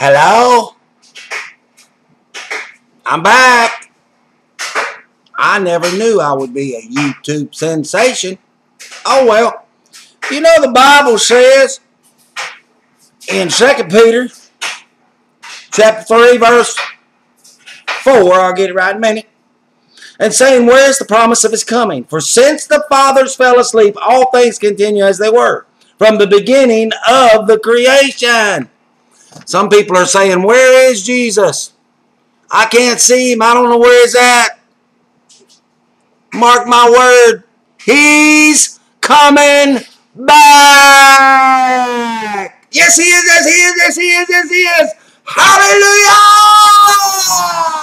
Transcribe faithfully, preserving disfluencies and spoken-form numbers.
Hello? I'm back. I never knew I would be a YouTube sensation. Oh well. You know the Bible says in Second Peter chapter three verse four, I'll get it right in a minute, and saying, where is the promise of his coming? For since the fathers fell asleep, all things continue as they were from the beginning of the creation. Some people are saying, where is Jesus? I can't see him. I don't know where he's at. Mark my word. He's coming back. Yes, he is. Yes, he is. Yes, he is. Yes, he is. Hallelujah!